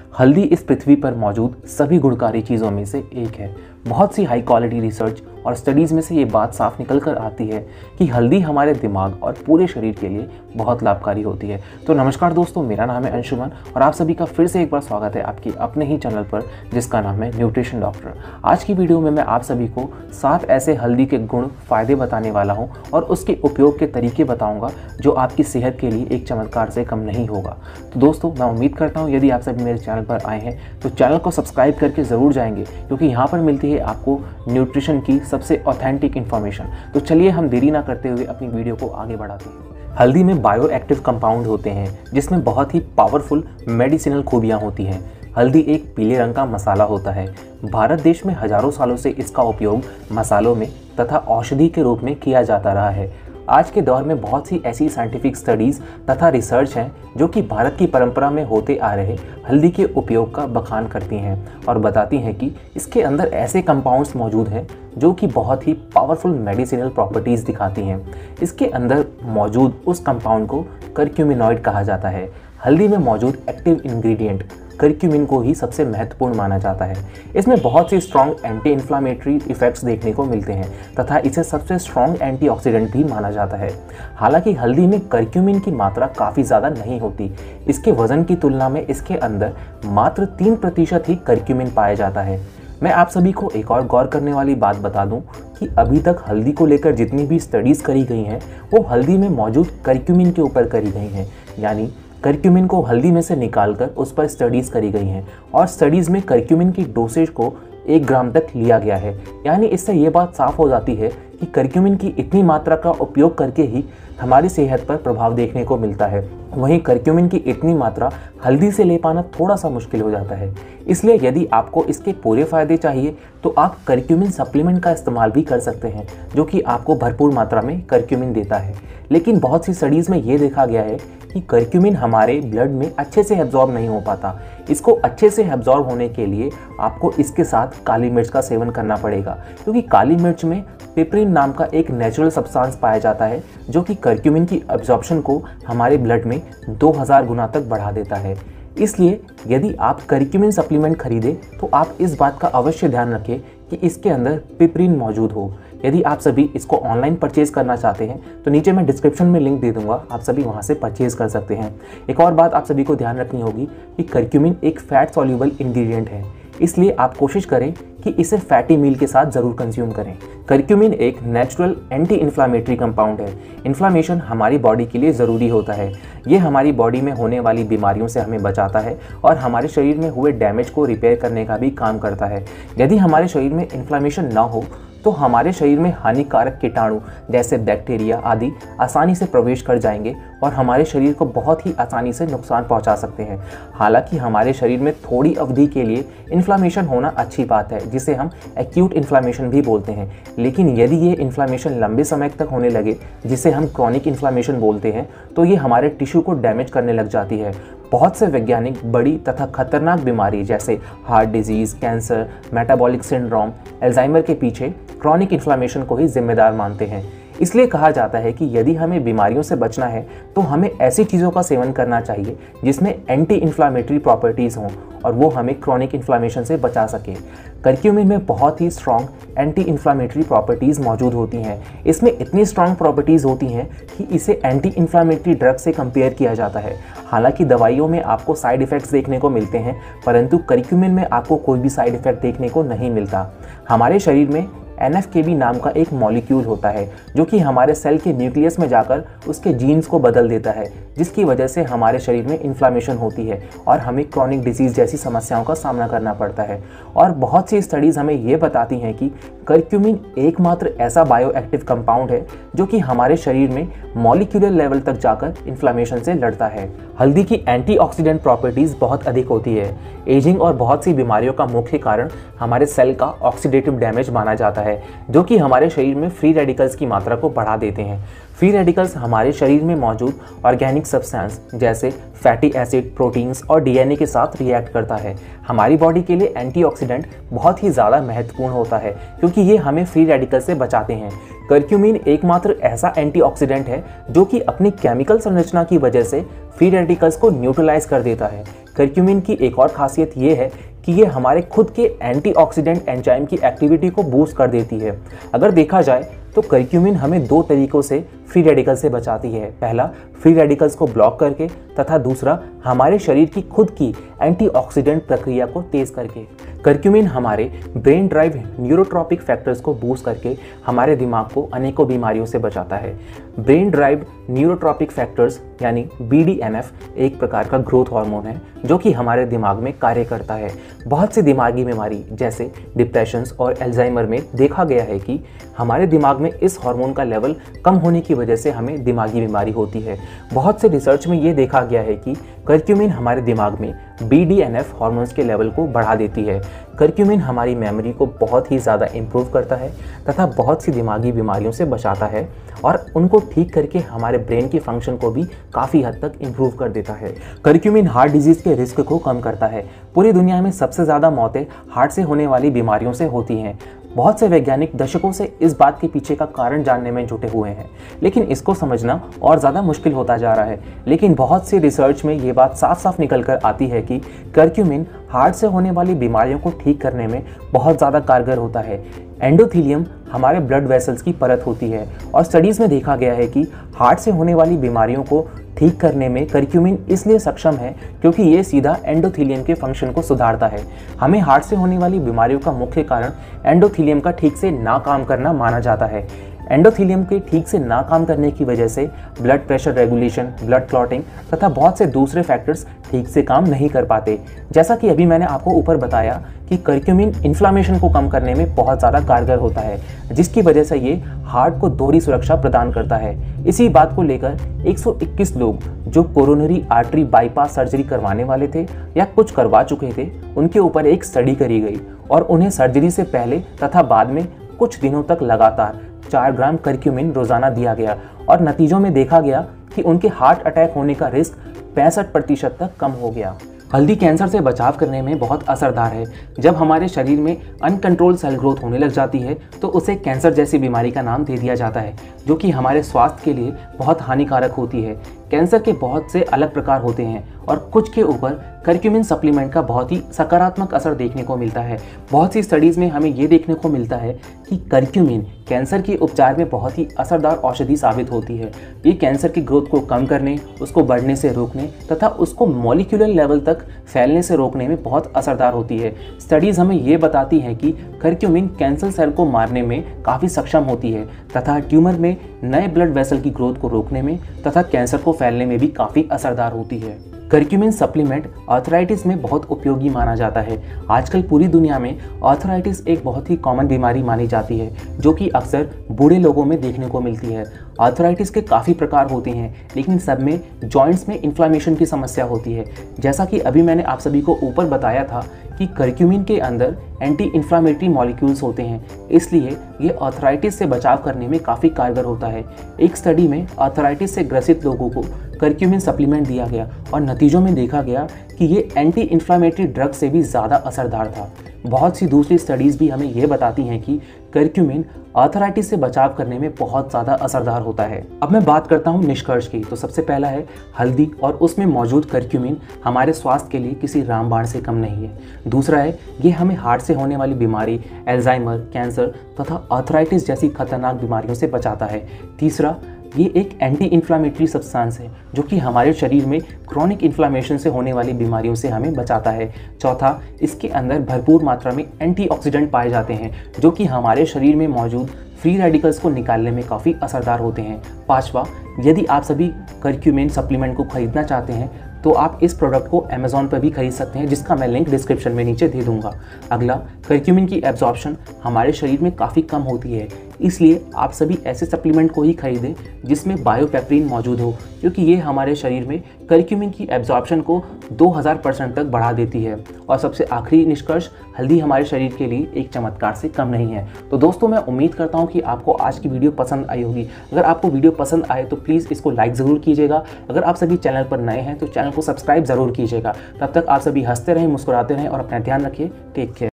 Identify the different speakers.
Speaker 1: हल्दी इस पृथ्वी पर मौजूद सभी गुणकारी चीज़ों में से एक है। बहुत सी हाई क्वालिटी रिसर्च और स्टडीज़ में से ये बात साफ निकल कर आती है कि हल्दी हमारे दिमाग और पूरे शरीर के लिए बहुत लाभकारी होती है। तो नमस्कार दोस्तों, मेरा नाम है अंशुमन और आप सभी का फिर से एक बार स्वागत है आपकी अपने ही चैनल पर जिसका नाम है न्यूट्रिशन डॉक्टर। आज की वीडियो में मैं आप सभी को 7 ऐसे हल्दी के गुण फ़ायदे बताने वाला हूँ और उसके उपयोग के तरीके बताऊँगा जो आपकी सेहत के लिए एक चमत्कार से कम नहीं होगा। तो दोस्तों, मैं उम्मीद करता हूँ यदि आप सभी मेरे चैनल पर आए हैं तो चैनल को सब्सक्राइब करके ज़रूर जाएंगे, क्योंकि यहाँ पर मिलती है आपको न्यूट्रिशन की सबसे ऑथेंटिक इन्फॉर्मेशन। तो चलिए हम देरी ना करते हुए अपनी वीडियो को आगे बढ़ाते हैं। हल्दी में बायो एक्टिव कंपाउंड होते हैं जिसमें बहुत ही पावरफुल मेडिसिनल खूबियाँ होती हैं। हल्दी एक पीले रंग का मसाला होता है। भारत देश में हजारों सालों से इसका उपयोग मसालों में तथा औषधि के रूप में किया जाता रहा है। आज के दौर में बहुत सी ऐसी साइंटिफिक स्टडीज़ तथा रिसर्च हैं जो कि भारत की परंपरा में होते आ रहे हल्दी के उपयोग का बखान करती हैं और बताती हैं कि इसके अंदर ऐसे कंपाउंड्स मौजूद हैं जो कि बहुत ही पावरफुल मेडिसिनल प्रॉपर्टीज़ दिखाती हैं। इसके अंदर मौजूद उस कंपाउंड को करक्यूमिनॉइड कहा जाता है। हल्दी में मौजूद एक्टिव इंग्रेडिएंट करक्यूमिन को ही सबसे महत्वपूर्ण माना जाता है। इसमें बहुत सी स्ट्रॉन्ग एंटी इन्फ्लामेटरी इफेक्ट्स देखने को मिलते हैं तथा इसे सबसे स्ट्रॉन्ग एंटीऑक्सीडेंट भी माना जाता है। हालांकि हल्दी में करक्यूमिन की मात्रा काफ़ी ज़्यादा नहीं होती। इसके वजन की तुलना में इसके अंदर मात्र 3% ही करक्यूमिन पाया जाता है। मैं आप सभी को एक और गौर करने वाली बात बता दूं कि अभी तक हल्दी को लेकर जितनी भी स्टडीज़ करी गई हैं वो हल्दी में मौजूद करक्यूमिन के ऊपर करी गई हैं, यानी करक्यूमिन को हल्दी में से निकालकर उस पर स्टडीज़ करी गई हैं और स्टडीज़ में करक्यूमिन की डोसेज को 1 ग्राम तक लिया गया है। यानी इससे ये बात साफ हो जाती है कि करक्यूमिन की इतनी मात्रा का उपयोग करके ही हमारी सेहत पर प्रभाव देखने को मिलता है। वहीं करक्यूमिन की इतनी मात्रा हल्दी से ले पाना थोड़ा सा मुश्किल हो जाता है। इसलिए यदि आपको इसके पूरे फ़ायदे चाहिए तो आप करक्यूमिन सप्लीमेंट का इस्तेमाल भी कर सकते हैं, जो कि आपको भरपूर मात्रा में करक्यूमिन देता है। लेकिन बहुत सी स्टडीज़ में ये देखा गया है कि करक्यूमिन हमारे ब्लड में अच्छे से एब्जॉर्ब नहीं हो पाता। इसको अच्छे से एब्जॉर्ब होने के लिए आपको इसके साथ काली मिर्च का सेवन करना पड़ेगा, क्योंकि काली मिर्च में पिपरिन नाम का एक नेचुरल सब्सटेंस पाया जाता है जो कि करक्यूमिन की एब्जॉर्प्शन को हमारे ब्लड में 2000 गुना तक बढ़ा देता है। इसलिए यदि आप करक्यूमिन सप्लीमेंट खरीदें तो आप इस बात का अवश्य ध्यान रखें कि इसके अंदर पिपरिन मौजूद हो। यदि आप सभी इसको ऑनलाइन परचेज़ करना चाहते हैं तो नीचे मैं डिस्क्रिप्शन में लिंक दे दूंगा, आप सभी वहां से परचेज़ कर सकते हैं। एक और बात आप सभी को ध्यान रखनी होगी कि करक्यूमिन एक फैट सॉल्यूबल इंग्रेडिएंट है, इसलिए आप कोशिश करें कि इसे फैटी मील के साथ ज़रूर कंज्यूम करें। करक्यूमिन एक नेचुरल एंटी इन्फ्लामेटरी कंपाउंड है। इन्फ्लामेशन हमारी बॉडी के लिए ज़रूरी होता है। ये हमारी बॉडी में होने वाली बीमारियों से हमें बचाता है और हमारे शरीर में हुए डैमेज को रिपेयर करने का भी काम करता है। यदि हमारे शरीर में इन्फ्लामेशन ना हो तो हमारे शरीर में हानिकारक कीटाणु जैसे बैक्टीरिया आदि आसानी से प्रवेश कर जाएंगे और हमारे शरीर को बहुत ही आसानी से नुकसान पहुंचा सकते हैं। हालांकि हमारे शरीर में थोड़ी अवधि के लिए इन्फ्लामेशन होना अच्छी बात है, जिसे हम एक्यूट इन्फ्लामेशन भी बोलते हैं। लेकिन यदि ये इन्फ्लामेशन लंबे समय तक होने लगे, जिसे हम क्रॉनिक इन्फ्लामेशन बोलते हैं, तो ये हमारे टिश्यू को डैमेज करने लग जाती है। बहुत से वैज्ञानिक बड़ी तथा खतरनाक बीमारी जैसे heart disease, cancer, metabolic syndrome, Alzheimer के पीछे क्रॉनिक इन्फ्लामेशन को ही जिम्मेदार मानते हैं। इसलिए कहा जाता है कि यदि हमें बीमारियों से बचना है तो हमें ऐसी चीज़ों का सेवन करना चाहिए जिसमें एंटी इन्फ्लामेटरी प्रॉपर्टीज़ हों और वो हमें क्रॉनिक इन्फ्लामेशन से बचा सके। करक्यूमिन में बहुत ही स्ट्रॉन्ग एंटी इन्फ्लामेटरी प्रॉपर्टीज़ मौजूद होती हैं। इसमें इतनी स्ट्रॉन्ग प्रॉपर्टीज़ होती हैं कि इसे एंटी इन्फ्लामेटरी ड्रग से कंपेयर किया जाता है। हालांकि दवाइयों में आपको साइड इफ़ेक्ट्स देखने को मिलते हैं, परंतु करक्यूमिन में आपको कोई भी साइड इफ़ेक्ट देखने को नहीं मिलता। हमारे शरीर में NF-κB नाम का एक मॉलिक्यूल होता है जो कि हमारे सेल के न्यूक्लियस में जाकर उसके जीन्स को बदल देता है, जिसकी वजह से हमारे शरीर में इन्फ्लामेशन होती है और हमें क्रॉनिक डिजीज़ जैसी समस्याओं का सामना करना पड़ता है। और बहुत सी स्टडीज़ हमें ये बताती हैं कि करक्यूमिन एकमात्र ऐसा बायो एक्टिव कंपाउंड है जो कि हमारे शरीर में मॉलिक्यूलर लेवल तक जाकर इन्फ्लामेशन से लड़ता है। हल्दी की एंटीऑक्सीडेंट प्रॉपर्टीज़ बहुत अधिक होती है। एजिंग और बहुत सी बीमारियों का मुख्य कारण हमारे सेल का ऑक्सीडेटिव डैमेज माना जाता है। है, जो कि हमारे शरीर में फ्री रेडिकल्स की मात्रा को बढ़ा देते हैं। फ्री रेडिकल्स हमारे शरीर में मौजूद ऑर्गेनिक सब्सटेंस जैसे फैटी एसिड, प्रोटीन्स और डीएनए के साथ रिएक्ट करता है। हमारी बॉडी के लिए एंटीऑक्सीडेंट बहुत ही ज़्यादा महत्वपूर्ण होता है क्योंकि ये हमें फ्री रेडिकल से बचाते हैं। करक्यूमिन एकमात्र ऐसा एंटीऑक्सीडेंट है जो कि अपनी केमिकल संरचना की वजह से फ्री रेडिकल्स को न्यूट्रलाइज कर देता है। करक्यूमिन की एक और खासियत ये है कि ये हमारे खुद के एंटीऑक्सीडेंट एंजाइम की एक्टिविटी को बूस्ट कर देती है। अगर देखा जाए तो करक्यूमिन हमें दो तरीकों से फ्री रेडिकल से बचाती है। पहला, फ्री रेडिकल्स को ब्लॉक करके, तथा दूसरा, हमारे शरीर की खुद की एंटीऑक्सीडेंट प्रक्रिया को तेज करके। करक्यूमिन हमारे ब्रेन ड्राइव न्यूरोट्रॉपिक फैक्टर्स को बूस्ट करके हमारे दिमाग को अनेकों बीमारियों से बचाता है। ब्रेन ड्राइव न्यूरोट्रॉपिक फैक्टर्स यानी BDNF एक प्रकार का ग्रोथ हार्मोन है जो कि हमारे दिमाग में कार्य करता है। बहुत सी दिमागी बीमारी जैसे डिप्रेशन और एल्जाइमर में देखा गया है कि हमारे दिमाग में इस हार्मोन का लेवल कम होने की वजह से हमें दिमागी बीमारी होती है। बहुत से रिसर्च में ये देखा गया है कि करक्यूमिन हमारे दिमाग में BDNF हार्मोन्स के लेवल को बढ़ा देती है। करक्यूमिन हमारी मेमोरी को बहुत ही ज़्यादा इम्प्रूव करता है तथा बहुत सी दिमागी बीमारियों से बचाता है और उनको ठीक करके हमारे ब्रेन के फंक्शन को भी काफ़ी हद तक इम्प्रूव कर देता है। करक्यूमिन हार्ट डिजीज़ के रिस्क को कम करता है। पूरी दुनिया में सबसे ज़्यादा मौतें हार्ट से होने वाली बीमारियों से होती हैं। बहुत से वैज्ञानिक दशकों से इस बात के पीछे का कारण जानने में जुटे हुए हैं, लेकिन इसको समझना और ज़्यादा मुश्किल होता जा रहा है। लेकिन बहुत सी रिसर्च में ये बात साफ साफ निकल कर आती है कि करक्यूमिन हार्ट से होने वाली बीमारियों को ठीक करने में बहुत ज़्यादा कारगर होता है। एंडोथेलियम हमारे ब्लड वेसल्स की परत होती है और स्टडीज़ में देखा गया है कि हार्ट से होने वाली बीमारियों को ठीक करने में करक्यूमिन इसलिए सक्षम है क्योंकि ये सीधा एंडोथेलियम के फंक्शन को सुधारता है। हमें हार्ट से होने वाली बीमारियों का मुख्य कारण एंडोथेलियम का ठीक से ना काम करना माना जाता है। एंडोथेलियम के ठीक से ना काम करने की वजह से blood pressure regulation, blood clotting तथा बहुत से दूसरे फैक्टर्स ठीक से काम नहीं कर पाते। जैसा कि अभी मैंने आपको ऊपर बताया कि करक्यूमिन इन्फ्लामेशन को कम करने में बहुत ज़्यादा कारगर होता है, जिसकी वजह से ये हार्ट को दोहरी सुरक्षा प्रदान करता है। इसी बात को लेकर 121 लोग जो कोरोनरी आर्टरी बाईपास सर्जरी करवाने वाले थे या कुछ करवा चुके थे, उनके ऊपर एक स्टडी करी गई और उन्हें सर्जरी से पहले तथा बाद में कुछ दिनों तक लगातार 4 ग्राम करक्यूमिन रोजाना दिया गया और नतीजों में देखा गया कि उनके हार्ट अटैक होने का रिस्क 65% तक कम हो गया। हल्दी कैंसर से बचाव करने में बहुत असरदार है। जब हमारे शरीर में अनकंट्रोल सेल ग्रोथ होने लग जाती है तो उसे कैंसर जैसी बीमारी का नाम दे दिया जाता है, जो कि हमारे स्वास्थ्य के लिए बहुत हानिकारक होती है। कैंसर के बहुत से अलग प्रकार होते हैं और कुछ के ऊपर करक्यूमिन सप्लीमेंट का बहुत ही सकारात्मक असर देखने को मिलता है। बहुत सी स्टडीज़ में हमें ये देखने को मिलता है कि करक्यूमिन कैंसर के उपचार में बहुत ही असरदार औषधि साबित होती है। ये कैंसर की ग्रोथ को कम करने, उसको बढ़ने से रोकने तथा उसको मॉलिक्यूलर लेवल तक फैलने से रोकने में बहुत असरदार होती है। स्टडीज़ हमें ये बताती हैं कि करक्यूमिन कैंसर सेल को मारने में काफ़ी सक्षम होती है तथा ट्यूमर में नए ब्लड वेसल की ग्रोथ को रोकने में तथा कैंसर को फैलने में भी काफ़ी असरदार होती है। करक्यूमिन सप्लीमेंट आर्थराइटिस में बहुत उपयोगी माना जाता है। आजकल पूरी दुनिया में आर्थराइटिस एक बहुत ही कॉमन बीमारी मानी जाती है, जो कि अक्सर बूढ़े लोगों में देखने को मिलती है। आर्थराइटिस के काफ़ी प्रकार होते हैं, लेकिन सब में जॉइंट्स में इन्फ्लामेशन की समस्या होती है। जैसा कि अभी मैंने आप सभी को ऊपर बताया था कि करक्यूमिन के अंदर एंटी इन्फ्लामेटरी मॉलिक्यूल्स होते हैं, इसलिए ये आर्थराइटिस से बचाव करने में काफ़ी कारगर होता है। एक स्टडी में आर्थराइटिस से ग्रसित लोगों को करक्यूमिन सप्लीमेंट दिया गया और नतीजों में देखा गया कि ये एंटी इन्फ्लामेटरी ड्रग से भी ज़्यादा असरदार था। बहुत सी दूसरी स्टडीज़ भी हमें ये बताती हैं कि करक्यूमिन आर्थराइटिस से बचाव करने में बहुत ज़्यादा असरदार होता है। अब मैं बात करता हूँ निष्कर्ष की। तो सबसे पहला है हल्दी और उसमें मौजूद करक्यूमिन हमारे स्वास्थ्य के लिए किसी रामबाण से कम नहीं है। दूसरा है ये हमें हार्ट से होने वाली बीमारी, एल्जाइमर, कैंसर तथा आर्थराइटिस जैसी खतरनाक बीमारियों से बचाता है। तीसरा, ये एक एंटी इन्फ्लामेटरी सब्सटेंस है जो कि हमारे शरीर में क्रॉनिक इन्फ्लामेशन से होने वाली बीमारियों से हमें बचाता है। चौथा, इसके अंदर भरपूर मात्रा में एंटीऑक्सीडेंट पाए जाते हैं जो कि हमारे शरीर में मौजूद फ्री रेडिकल्स को निकालने में काफ़ी असरदार होते हैं। पांचवा, यदि आप सभी करक्यूमिन सप्लीमेंट को खरीदना चाहते हैं तो आप इस प्रोडक्ट को अमेज़ॉन पर भी खरीद सकते हैं, जिसका मैं लिंक डिस्क्रिप्शन में नीचे दे दूंगा। अगला, करक्यूमिन की एब्जॉर्प्शन हमारे शरीर में काफ़ी कम होती है, इसलिए आप सभी ऐसे सप्लीमेंट को ही खरीदें जिसमें बायोपेप्रिन मौजूद हो, क्योंकि ये हमारे शरीर में करक्यूमिन की एब्जॉर्प्शन को 2000% तक बढ़ा देती है। और सबसे आखिरी निष्कर्ष, हल्दी हमारे शरीर के लिए एक चमत्कार से कम नहीं है। तो दोस्तों, मैं उम्मीद करता हूँ कि आपको आज की वीडियो पसंद आई होगी। अगर आपको वीडियो पसंद आए तो प्लीज़ इसको लाइक ज़रूर कीजिएगा। अगर आप सभी चैनल पर नए हैं तो चैनल को सब्सक्राइब ज़रूर कीजिएगा। तब तक आप सभी हंसते रहें, मुस्कुराते रहें और अपना ध्यान रखिए। Take care.